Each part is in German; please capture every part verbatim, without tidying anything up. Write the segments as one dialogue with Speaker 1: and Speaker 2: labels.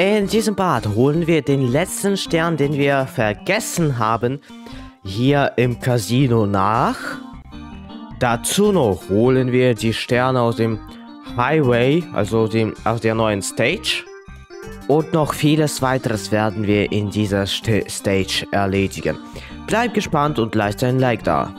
Speaker 1: In diesem Part holen wir den letzten Stern, den wir vergessen haben, hier im Casino nach. Dazu noch holen wir die Sterne aus dem Highway, also dem, aus der neuen Stage. Und noch vieles weiteres werden wir in dieser St Stage erledigen. Bleib gespannt und lasst ein Like da.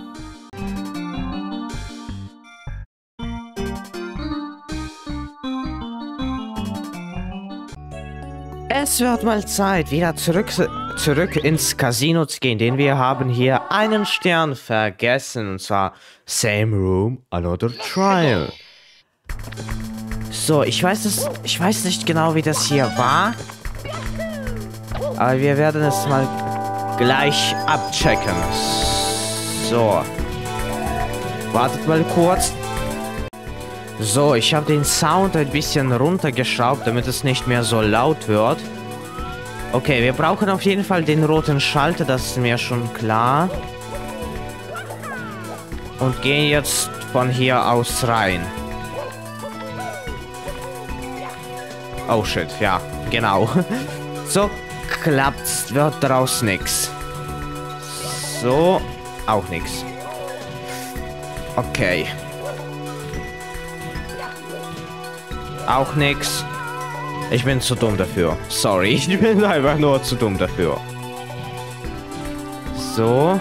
Speaker 1: Es wird mal Zeit, wieder zurück, zurück ins Casino zu gehen, denn wir haben hier einen Stern vergessen, und zwar Same Room, Another Trial. So, ich weiß es, ich weiß nicht genau, wie das hier war, aber wir werden es mal gleich abchecken. So, wartet mal kurz. So, ich habe den Sound ein bisschen runtergeschraubt, damit es nicht mehr so laut wird. Okay, wir brauchen auf jeden Fall den roten Schalter, das ist mir schon klar. Und gehen jetzt von hier aus rein. Oh shit, ja, genau. So klappt's, wird daraus nix. So, auch nix. Okay. Auch nix. Ich bin zu dumm dafür. Sorry, ich bin einfach nur zu dumm dafür. So.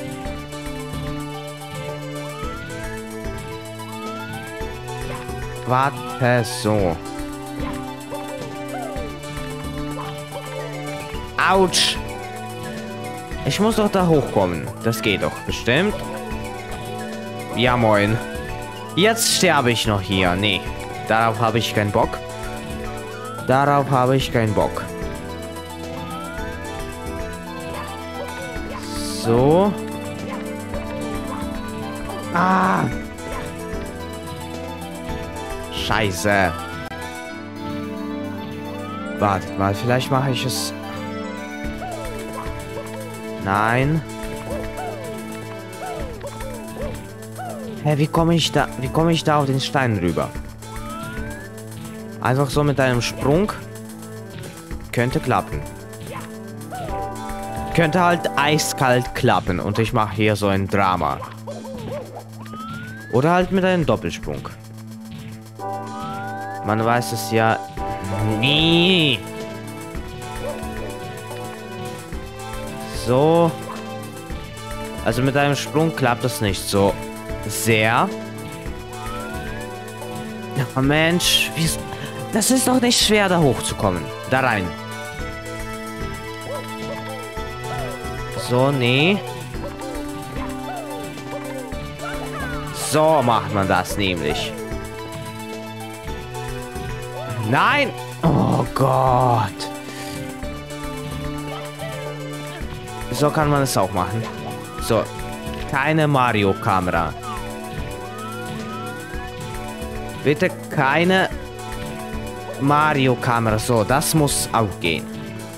Speaker 1: Warte, so. Autsch. Ich muss doch da hochkommen. Das geht doch bestimmt. Ja, moin. Jetzt sterbe ich noch hier. Nee. Darauf habe ich keinen Bock. Darauf habe ich keinen Bock. So. Ah. Scheiße. Wartet mal, vielleicht mache ich es. Nein. Hä, wie komme ich da, wie komme ich da auf den Stein rüber? Einfach so mit einem Sprung. Könnte klappen. Könnte halt eiskalt klappen. Und ich mache hier so ein Drama. Oder halt mit einem Doppelsprung. Man weiß es ja nie. So. Also mit einem Sprung klappt es nicht so sehr. Oh Mensch, wie ist... Das ist doch nicht schwer, da hochzukommen. Da rein. So, nee. So macht man das nämlich. Nein! Oh Gott. So kann man es auch machen. So. Keine Mario-Kamera. Bitte keine... Mario-Kamera, so, das muss auch gehen.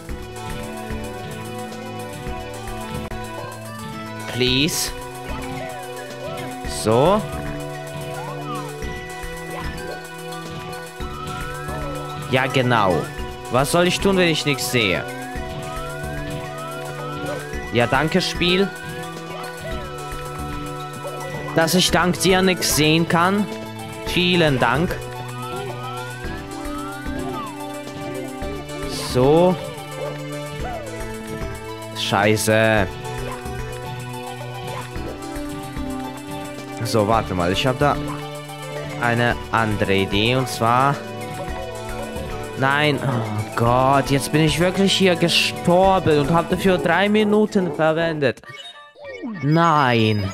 Speaker 1: Please. So. Ja, genau. Was soll ich tun, wenn ich nichts sehe? Ja, danke, Spiel. Dass ich dank dir nichts sehen kann. Vielen Dank. So. Scheiße. So, warte mal. Ich habe da eine andere Idee. Und zwar... Nein. Oh Gott. Jetzt bin ich wirklich hier gestorben. Und habe dafür drei Minuten verwendet. Nein.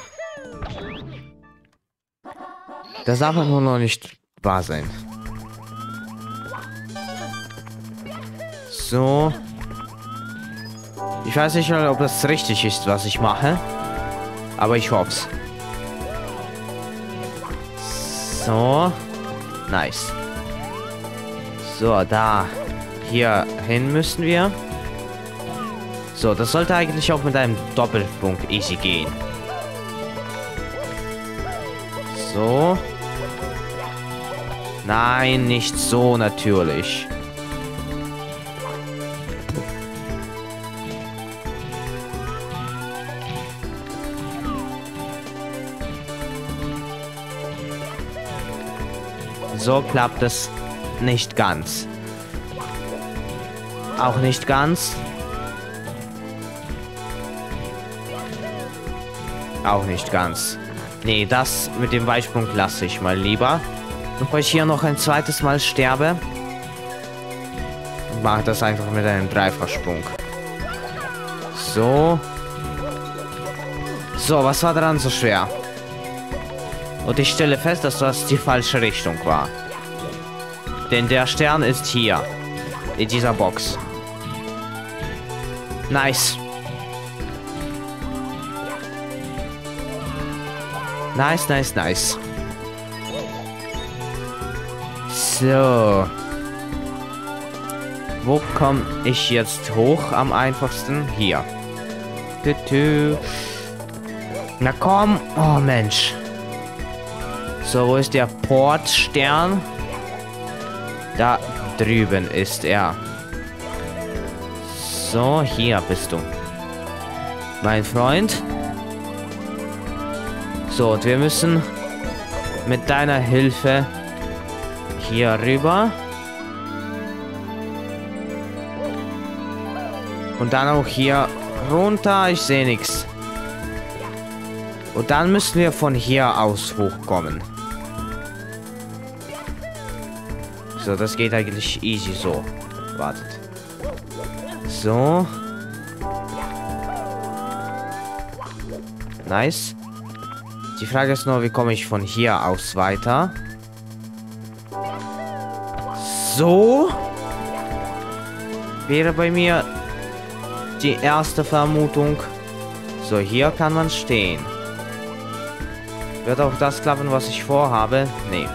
Speaker 1: Das darf einfach nur noch nicht wahr sein. So. Ich weiß nicht, ob das richtig ist, was ich mache. Aber ich hoffe es. So. Nice. So, da. Hier hin müssen wir. So, das sollte eigentlich auch mit einem Doppelsprung easy gehen. So. Nein, nicht so natürlich. so klappt es nicht ganz. Auch nicht ganz. Auch nicht ganz. Nee, das mit dem Weitsprung lasse ich mal lieber. Bevor ich hier noch ein zweites Mal sterbe, mache das einfach mit einem Dreifachsprung. So. So, was war daran so schwer? Und ich stelle fest, dass das die falsche Richtung war. Denn der Stern ist hier. In dieser Box. Nice. Nice, nice, nice. So. Wo komme ich jetzt hoch am einfachsten? Hier. Tü-tü. Na komm. Oh Mensch. So, wo ist der Portstern? Da drüben ist er. So, hier bist du. Mein Freund. So, und wir müssen mit deiner Hilfe hier rüber. Und dann auch hier runter. Ich sehe nichts. Und dann müssen wir von hier aus hochkommen. So, das geht eigentlich easy so. Wartet. So. Nice. Die Frage ist nur, wie komme ich von hier aus weiter? So. Wäre bei mir die erste Vermutung. So, hier kann man stehen. Wird auch das klappen, was ich vorhabe? Nee.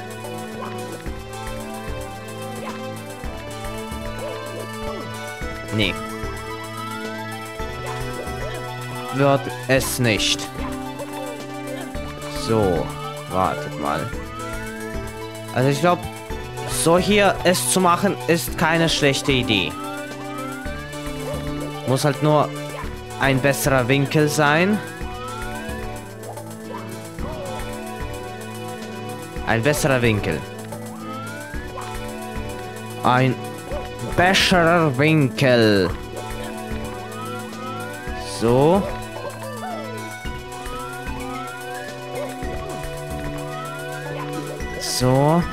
Speaker 1: Nee. Wird es nicht. So, wartet mal. Also ich glaube, so hier es zu machen, ist keine schlechte Idee. Muss halt nur ein besserer Winkel sein. Ein besserer Winkel. Ein besserer Winkel. So. So.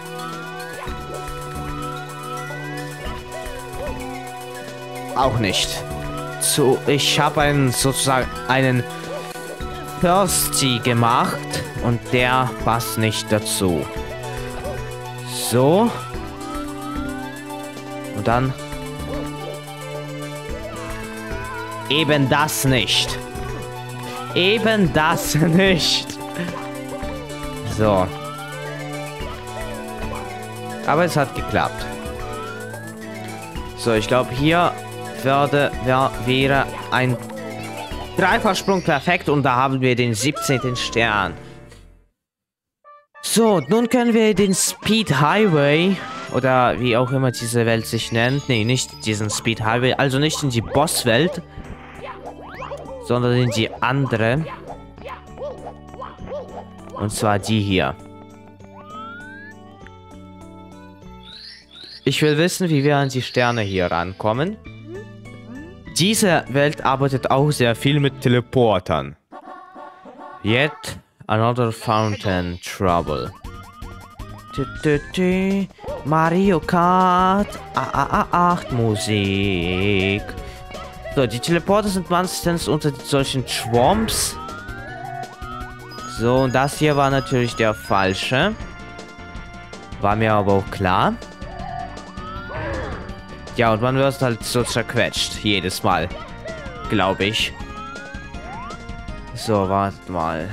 Speaker 1: Auch nicht. So, ich habe einen sozusagen einen Thirsty gemacht und der passt nicht dazu. So. Und dann eben das nicht. Eben das nicht. So. Aber es hat geklappt. So, ich glaube, hier würde, wär, wäre ein Dreifachsprung perfekt und da haben wir den siebzehnten Stern. So, nun können wir den Speed Highway oder wie auch immer diese Welt sich nennt. Nee, nicht diesen Speed Highway, also nicht in die Bosswelt, sondern in die andere. Und zwar die hier. Ich will wissen, wie wir an die Sterne hier rankommen. Diese Welt arbeitet auch sehr viel mit Teleportern. Yet another fountain trouble. Tü, tü, tü. Mario Kart acht Musik. So, die Teleporter sind meistens unter solchen Schwamps. So, und das hier war natürlich der falsche. War mir aber auch klar. Ja, und man wird halt so zerquetscht. Jedes Mal. Glaube ich. So, wartet mal.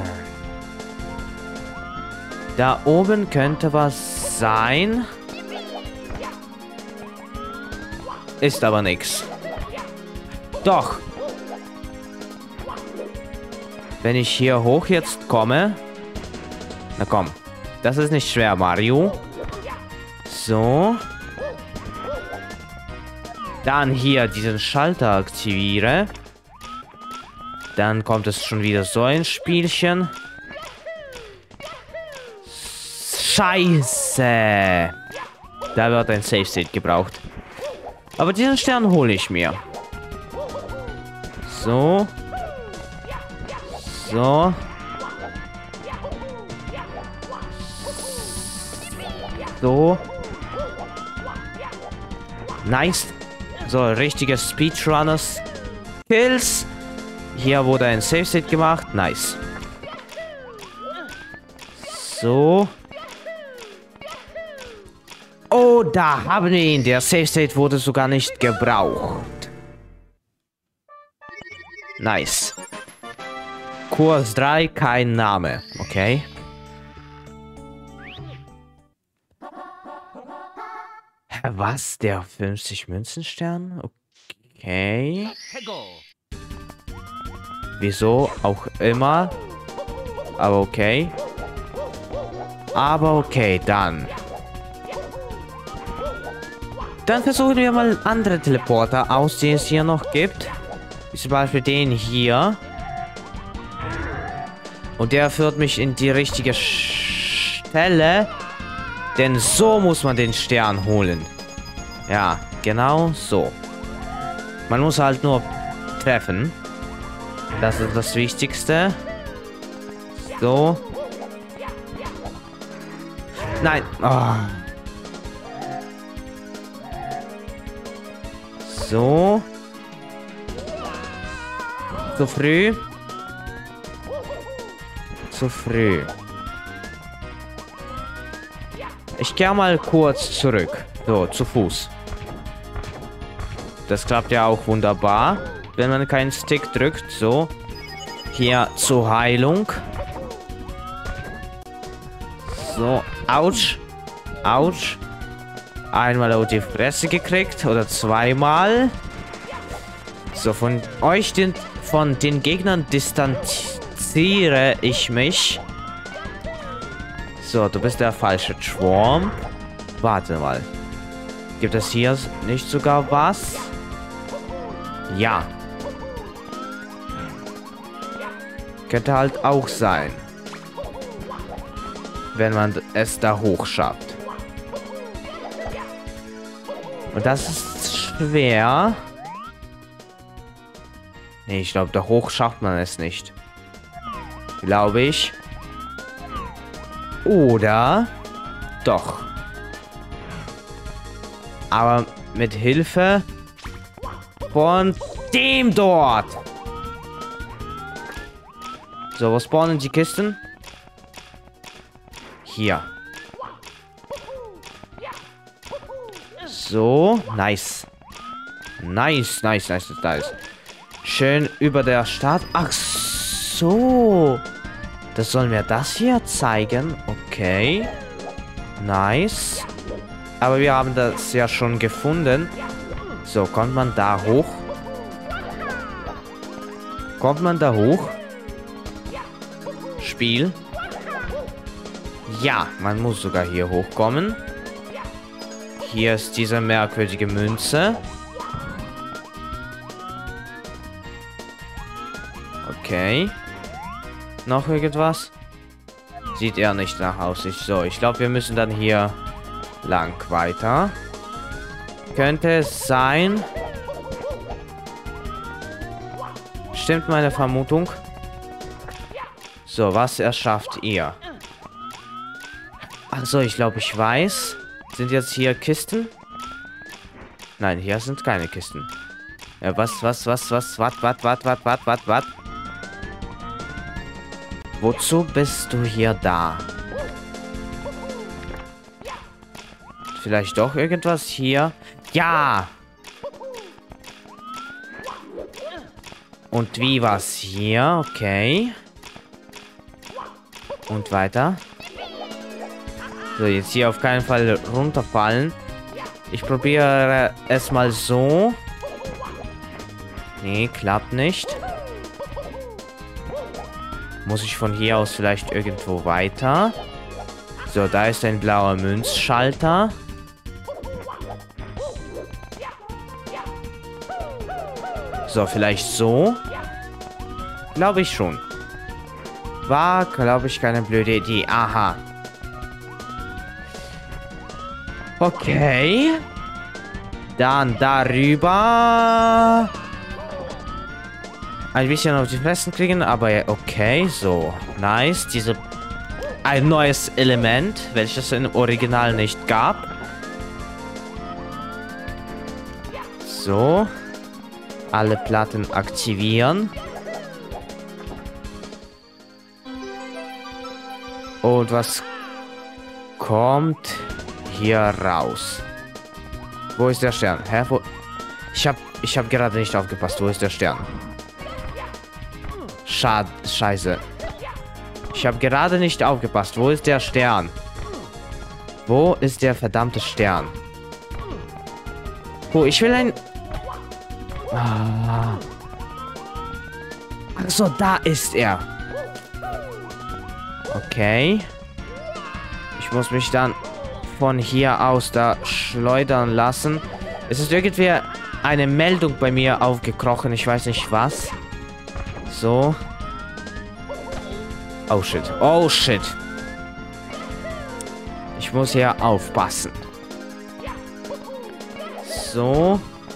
Speaker 1: Da oben könnte was sein. Ist aber nichts. Doch. Wenn ich hier hoch jetzt komme. Na komm. Das ist nicht schwer, Mario. So. Dann hier diesen Schalter aktiviere. Dann kommt es schon wieder so ein Spielchen. Scheiße. Da wird ein Safe State gebraucht. Aber diesen Stern hole ich mir. So. So. So. Nice. So, richtige Speedrunners. Kills. Hier wurde ein Safe State gemacht. Nice. So. Oh, da haben wir ihn. Der Safe State wurde sogar nicht gebraucht. Nice. Kurs drei, kein Name. Okay. Was? Der fünfzig Münzenstern? Okay. Wieso auch immer. Aber okay. Aber okay, dann. Dann versuchen wir mal andere Teleporter aus, die es hier noch gibt. Wie zum Beispiel den hier. Und der führt mich in die richtige Stelle. Denn so muss man den Stern holen. Ja, genau so. Man muss halt nur treffen. Das ist das Wichtigste. So. Nein. Oh. So. Zu früh. Zu früh. Ich gehe mal kurz zurück. So, zu Fuß. Das klappt ja auch wunderbar, wenn man keinen Stick drückt. So. Hier zur Heilung. So. Autsch. Autsch. Einmal auf die Fresse gekriegt. Oder zweimal. So, von euch, den, von den Gegnern distanziere ich mich. So, du bist der falsche Schwarm. Warte mal. Gibt es hier nicht sogar was? Ja. Könnte halt auch sein. Wenn man es da hoch schafft. Und das ist schwer. Nee, ich glaube, da hoch schafft man es nicht. Glaube ich. Oder doch. Aber mit Hilfe von dem dort. So, wo spawnen die Kisten? Hier. So, nice. Nice, nice, nice, nice. Schön über der Stadt. Ach so. Das soll mir das hier zeigen. Okay. Nice. Aber wir haben das ja schon gefunden. So, kommt man da hoch? Kommt man da hoch? Spiel. Ja, man muss sogar hier hochkommen. Hier ist diese merkwürdige Münze. Okay. Noch irgendwas? Sieht eher nicht nach Aussicht. So, ich glaube, wir müssen dann hier lang weiter. Könnte es sein? Stimmt meine Vermutung? So, was erschafft ihr? Also, ich glaube, ich weiß. Sind jetzt hier Kisten? Nein, hier sind keine Kisten. Ja, was, was, was, was, was, was, was, was, was, was, was? Wozu bist du hier da? Vielleicht doch irgendwas hier? Ja! Und wie was hier? Okay. Und weiter. So, jetzt hier auf keinen Fall runterfallen. Ich probiere es mal so. Nee, klappt nicht. Muss ich von hier aus vielleicht irgendwo weiter? So, da ist ein blauer Münzschalter. So, vielleicht so. Glaube ich schon. War, glaube ich, keine blöde Idee. Aha. Okay. Dann darüber. Ein bisschen auf die Fresse kriegen, aber ja, okay, so. Nice. Diese... Ein neues Element, welches es im Original nicht gab. So. Alle Platten aktivieren. Und was kommt hier raus? Wo ist der Stern? Hä? Wo? Ich hab, ich hab gerade nicht aufgepasst. Wo ist der Stern? Schade, scheiße. Ich habe gerade nicht aufgepasst. Wo ist der Stern? Wo ist der verdammte Stern? Oh, ich will ein... Ah. Also, da ist er. Okay. Ich muss mich dann von hier aus da schleudern lassen. Es ist irgendwie eine Meldung bei mir aufgekrochen. Ich weiß nicht was. So. Oh shit. Oh shit. Ich muss hier aufpassen. So.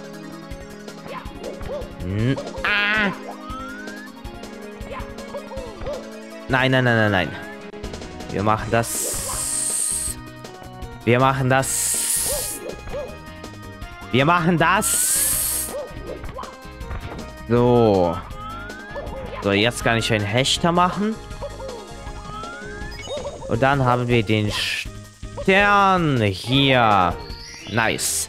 Speaker 1: Hm. Ah. Nein, nein, nein, nein, nein. Wir machen das. Wir machen das. Wir machen das. So. So, jetzt kann ich einen Hechter machen. Und dann haben wir den Stern hier. Nice.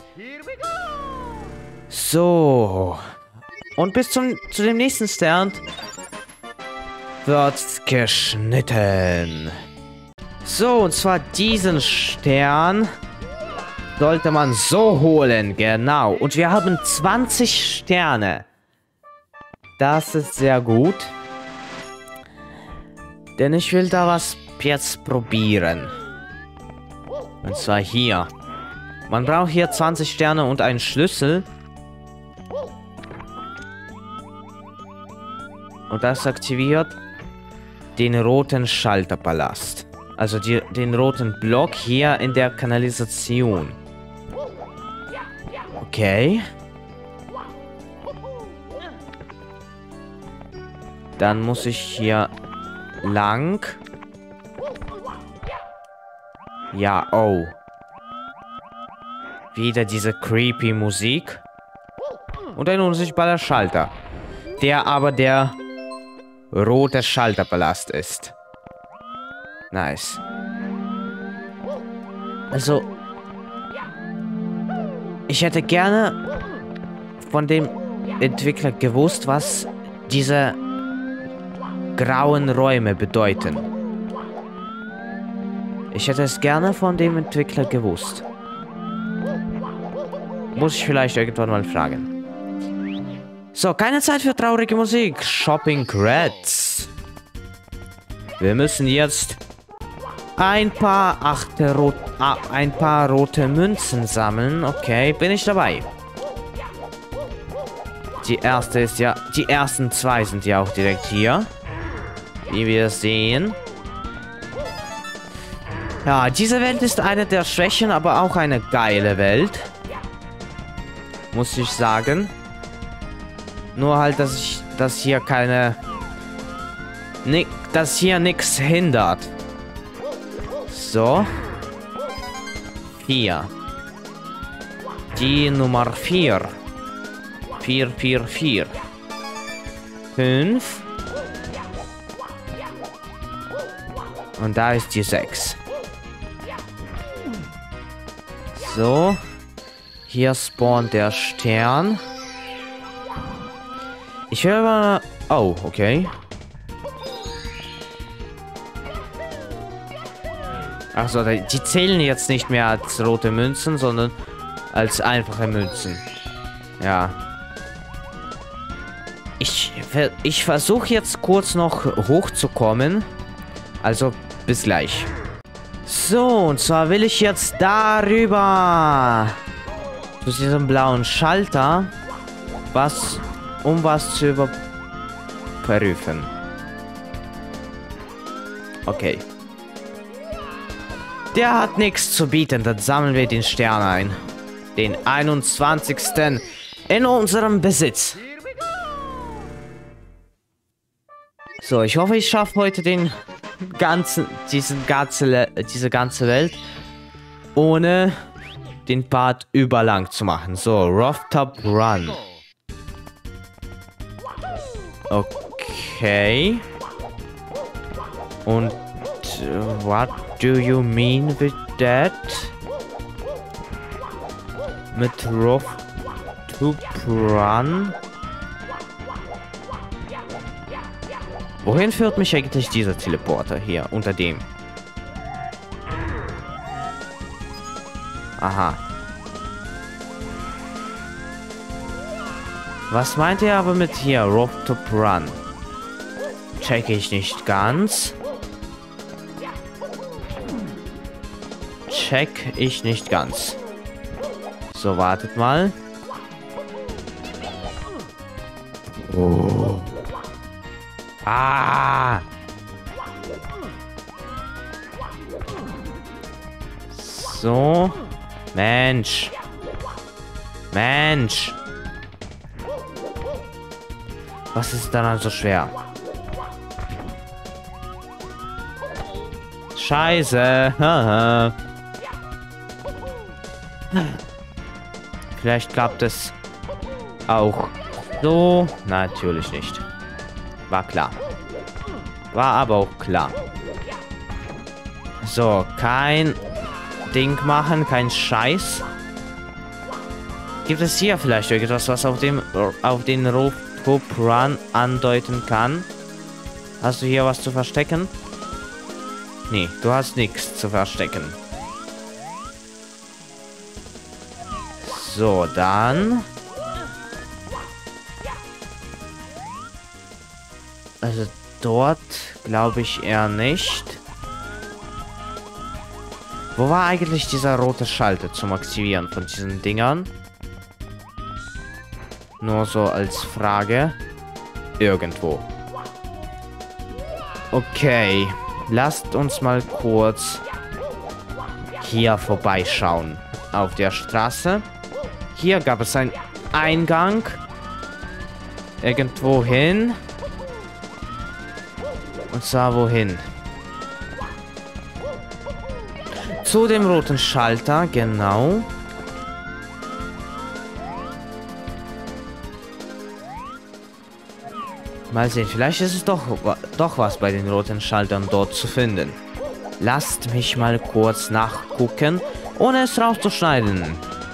Speaker 1: So. Und bis zum zu dem nächsten Stern wird geschnitten. So, und zwar diesen Stern sollte man so holen. Genau. Und wir haben zwanzig Sterne. Das ist sehr gut. Denn ich will da was jetzt probieren. Und zwar hier. Man braucht hier zwanzig Sterne und einen Schlüssel. Und das aktiviert den roten Schalterpalast. Also die, den roten Block hier in der Kanalisation. Okay. Dann muss ich hier lang. Ja, oh. Wieder diese creepy Musik. Und ein unsichtbarer Schalter. Der aber der rote Schalterpalast ist. Nice. Also, ich hätte gerne von dem Entwickler gewusst, was diese grauen Räume bedeuten. Ich hätte es gerne von dem Entwickler gewusst. Muss ich vielleicht irgendwann mal fragen. So, keine Zeit für traurige Musik. Shopping Credits. Wir müssen jetzt ein paar achte rot, ah, ein paar rote Münzen sammeln. Okay, bin ich dabei. Die erste ist ja, die ersten zwei sind ja auch direkt hier. Wie wir sehen. Ja, diese Welt ist eine der Schwächen, aber auch eine geile Welt. Muss ich sagen. Nur halt, dass ich, dass hier keine, ni, dass hier nichts hindert. So. Vier. Die Nummer vier. Vier, vier, vier. Fünf. Und da ist die sechs. So. Hier spawnt der Stern. Ich will aber... Oh, okay. Achso, die zählen jetzt nicht mehr als rote Münzen, sondern als einfache Münzen. Ja. Ich, ich versuche jetzt kurz noch hochzukommen. Also, bis gleich. So, und zwar will ich jetzt darüber zu diesem blauen Schalter, was, um was zu überprüfen. Okay. Der hat nichts zu bieten. Dann sammeln wir den Stern ein. Den einundzwanzigsten in unserem Besitz. So, ich hoffe, ich schaffe heute den ganzen, diesen ganze, diese ganze Welt, ohne den Part überlang zu machen. So, Rooftop Run. Okay. Und uh, what do you mean with that? Mit Rooftop Run? Wohin führt mich eigentlich dieser Teleporter hier unter dem? Aha. Was meint er aber mit hier? Rooftop Run? Checke ich nicht ganz. Check ich nicht ganz. So, wartet mal. Oh. Ah! So. Mensch. Mensch. Was ist daran so schwer? Scheiße. Haha. Vielleicht klappt es auch so. Natürlich nicht. War klar. War aber auch klar. So, kein Ding machen, kein Scheiß. Gibt es hier vielleicht irgendwas, was auf dem auf den Rooftop Run andeuten kann? Hast du hier was zu verstecken? Nee, du hast nichts zu verstecken. So, dann... Also dort glaube ich eher nicht. Wo war eigentlich dieser rote Schalter zum Aktivieren von diesen Dingern? Nur so als Frage. Irgendwo. Okay. Lasst uns mal kurz hier vorbeischauen. Auf der Straße. Hier gab es einen Eingang. Irgendwo hin. Und zwar wohin? Zu dem roten Schalter, genau. Mal sehen, vielleicht ist es doch, doch was bei den roten Schaltern dort zu finden. Lasst mich mal kurz nachgucken, ohne es rauszuschneiden.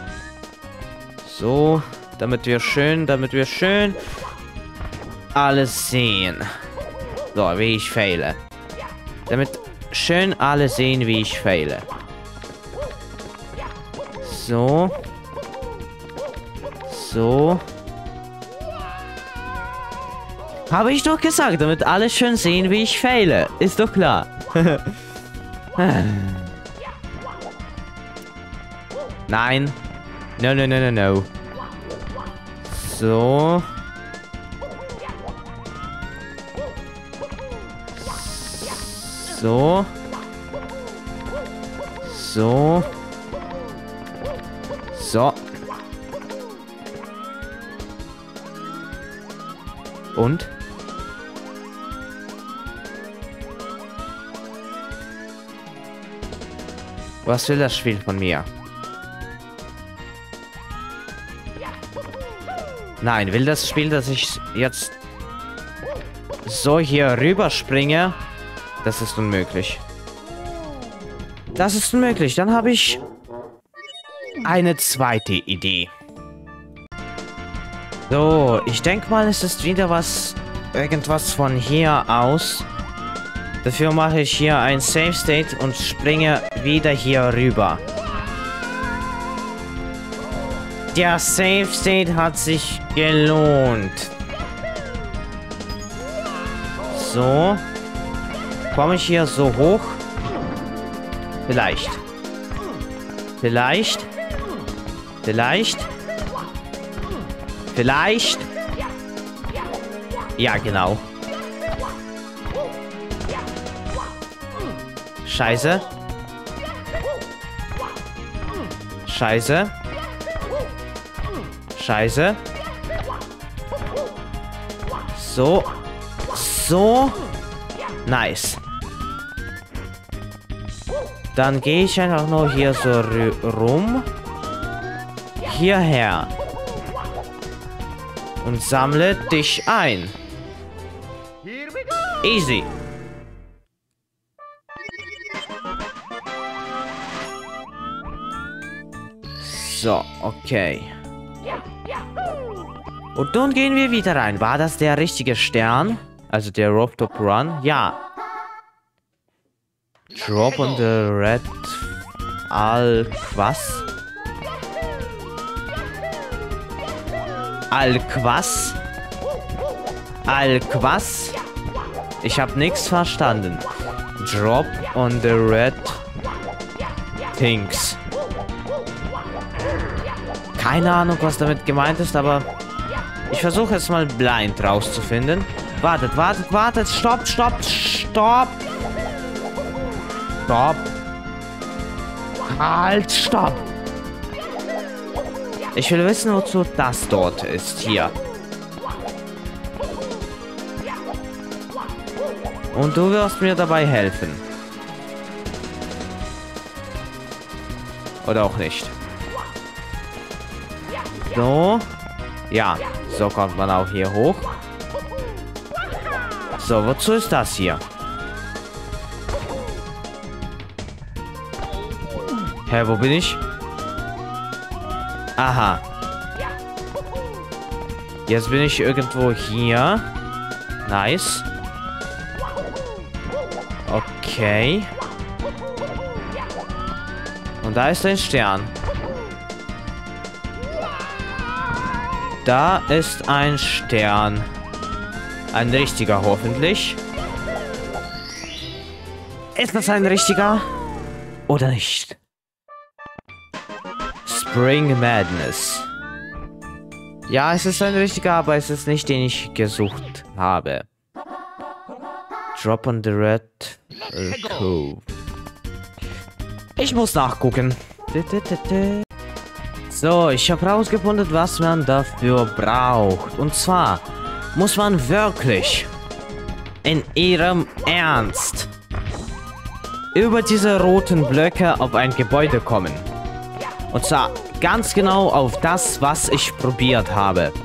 Speaker 1: So, damit wir schön, damit wir schön alles sehen. So, wie ich fehle. Damit schön alle sehen, wie ich fehle. So. So. Habe ich doch gesagt, damit alle schön sehen, wie ich fehle. Ist doch klar. Nein. No, no, no, no, no. So. So. So. So. Und? Was will das Spiel von mir? Nein, will das Spiel, dass ich jetzt so hier rüberspringe? Das ist unmöglich. Das ist unmöglich. Dann habe ich eine zweite Idee. So, ich denke mal, es ist wieder was, irgendwas von hier aus. Dafür mache ich hier ein Save State und springe wieder hier rüber. Der Save State hat sich gelohnt. So. Komme ich hier so hoch? Vielleicht. Vielleicht. Vielleicht. Vielleicht. Ja, genau. Scheiße. Scheiße. Scheiße. So. So. Nice. Dann gehe ich einfach nur hier so rum. Hierher. Und sammle dich ein. Easy. So, okay. Und nun gehen wir wieder rein. War das der richtige Stern? Also der Rooftop Run? Ja. Drop on the red... Al... Was? Alquas? Alquas? Ich habe nichts verstanden. Drop on the red... Things. Keine Ahnung, was damit gemeint ist, aber ich versuche es mal blind rauszufinden. Wartet, wartet, wartet. Stopp, stopp, stopp. Stopp. Halt, stopp. Ich will wissen, wozu das dort ist. Hier. Und du wirst mir dabei helfen. Oder auch nicht. So. Ja, so kommt man auch hier hoch. So, wozu ist das hier? Hä, wo bin ich? Aha. Jetzt bin ich irgendwo hier. Nice. Okay. Und da ist ein Stern. Da ist ein Stern. Ein richtiger, hoffentlich. Ist das ein richtiger? Oder nicht? Spring Madness. Ja, es ist ein richtiger, aber es ist nicht, den ich gesucht habe. Drop on the red cove. Ich muss nachgucken. So, ich habe rausgefunden, was man dafür braucht. Und zwar muss man wirklich in ihrem Ernst über diese roten Blöcke auf ein Gebäude kommen. Und zwar ganz genau auf das, was ich probiert habe.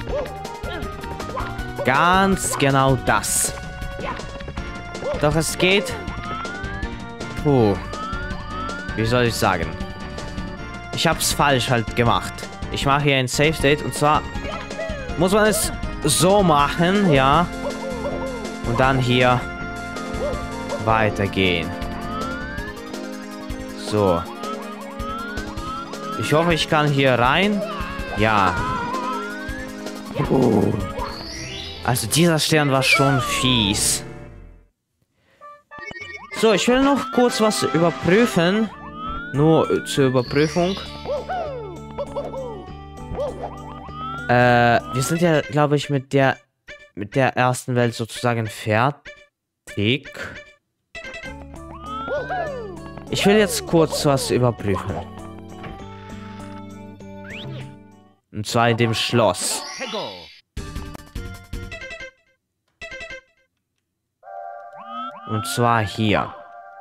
Speaker 1: Ganz genau das. Doch es geht... Puh. Wie soll ich sagen? Ich habe es falsch halt gemacht. Ich mache hier ein Safe State und zwar muss man es so machen, ja. Und dann hier weitergehen. So. Ich hoffe, ich kann hier rein. Ja. Uh. Also dieser Stern war schon fies. So, ich will noch kurz was überprüfen. Nur zur Überprüfung. Äh, wir sind ja, glaube ich, mit der mit der ersten Welt sozusagen fertig. Ich will jetzt kurz was überprüfen. Und zwar in dem Schloss. Und zwar hier.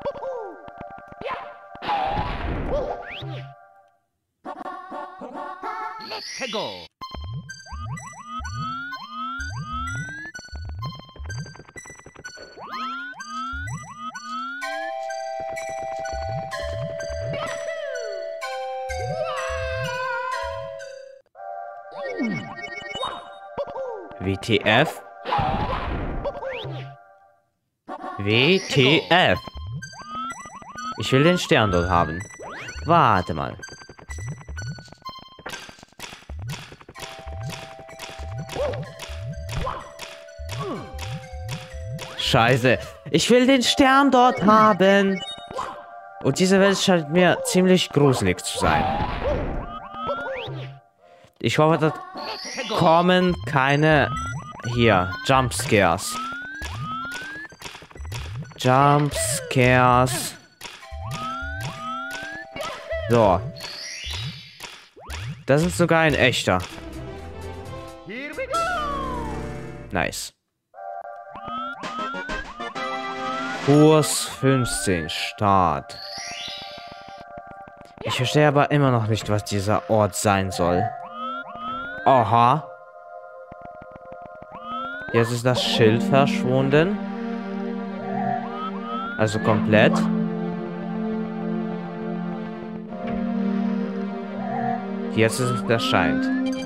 Speaker 1: W T F? W T F? Ich will den Stern dort haben. Warte mal. Scheiße. Ich will den Stern dort haben. Und diese Welt scheint mir ziemlich gruselig zu sein. Ich hoffe, da kommen keine... Hier, Jumpscares. Jumpscares. So. Das ist sogar ein echter. Nice. Kurs fünfzehn, Start. Ich verstehe aber immer noch nicht, was dieser Ort sein soll. Aha. Jetzt ist das Schild verschwunden. Also komplett. Jetzt ist es erscheint.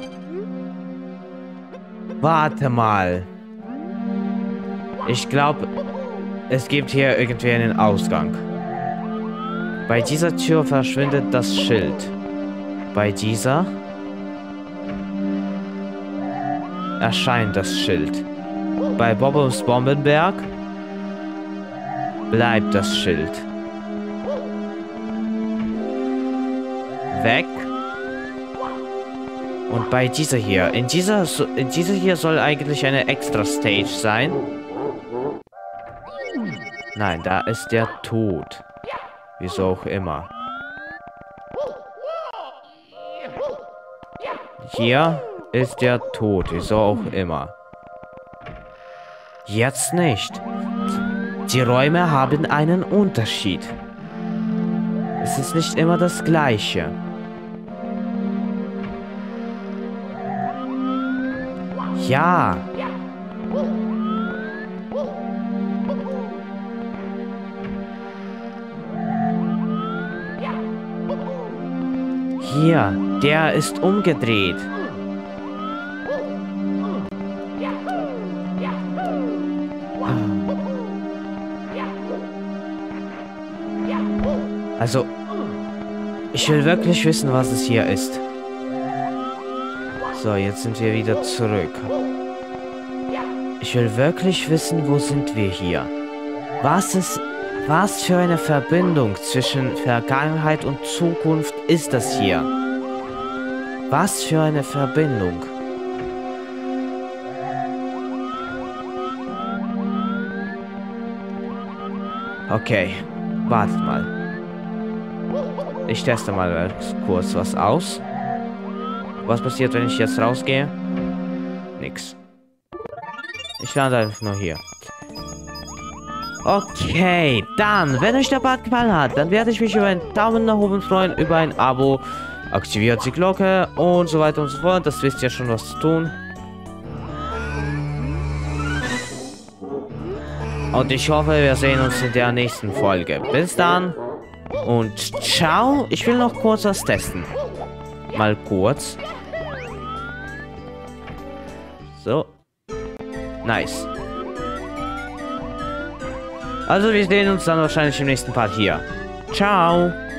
Speaker 1: Warte mal. Ich glaube, es gibt hier irgendwie einen Ausgang. Bei dieser Tür verschwindet das Schild. Bei dieser erscheint das Schild. Bei Bobos Bombenberg bleibt das Schild. Weg. Und bei dieser hier, in dieser, in dieser hier soll eigentlich eine extra Stage sein. Nein, da ist der Tod. Wieso auch immer. Hier ist der Tod, wieso auch immer. Jetzt nicht. Die Räume haben einen Unterschied. Es ist nicht immer das Gleiche. Ja. Hier, der ist umgedreht. Also, ich will wirklich wissen, was es hier ist. So, jetzt sind wir wieder zurück. Ich will wirklich wissen, wo sind wir hier? Was ist... Was für eine Verbindung zwischen Vergangenheit und Zukunft ist das hier? Was für eine Verbindung? Okay, wartet mal. Ich teste mal kurz was aus. Was passiert, wenn ich jetzt rausgehe? Nix. Ich lande einfach nur hier. Okay, dann, wenn euch der Part gefallen hat, dann werde ich mich über einen Daumen nach oben freuen, über ein Abo, aktiviert die Glocke und so weiter und so fort. Das wisst ihr schon, was zu tun. Und ich hoffe, wir sehen uns in der nächsten Folge. Bis dann und ciao. Ich will noch kurz was testen. Mal kurz. So. Nice. Also wir sehen uns dann wahrscheinlich im nächsten Part hier. Ciao.